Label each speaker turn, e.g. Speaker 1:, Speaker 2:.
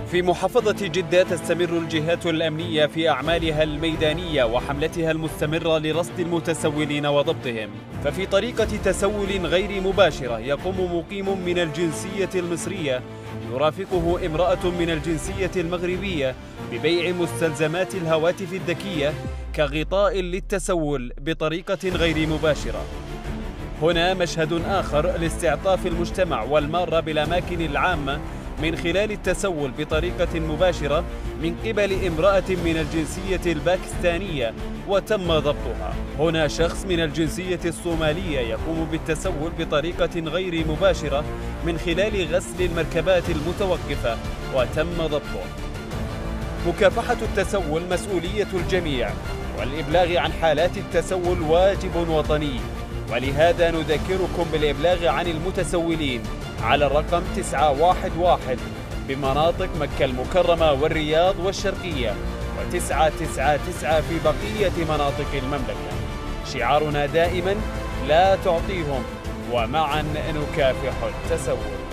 Speaker 1: في محافظة جدة تستمر الجهات الأمنية في أعمالها الميدانية وحملتها المستمرة لرصد المتسولين وضبطهم. ففي طريقة تسول غير مباشرة يقوم مقيم من الجنسية المصرية يرافقه امرأة من الجنسية المغربية ببيع مستلزمات الهواتف الذكية كغطاء للتسول بطريقة غير مباشرة. هنا مشهد آخر لاستعطاف المجتمع والمارة بالأماكن العامة من خلال التسول بطريقة مباشرة من قبل امرأة من الجنسية الباكستانية وتم ضبطها. هنا شخص من الجنسية الصومالية يقوم بالتسول بطريقة غير مباشرة من خلال غسل المركبات المتوقفة وتم ضبطه. مكافحة التسول مسؤولية الجميع، والإبلاغ عن حالات التسول واجب وطني، ولهذا نذكركم بالإبلاغ عن المتسولين على الرقم 911 بمناطق مكة المكرمة والرياض والشرقية، و999 في بقية مناطق المملكة. شعارنا دائما: لا تعطيهم، ومعا نكافح التسول.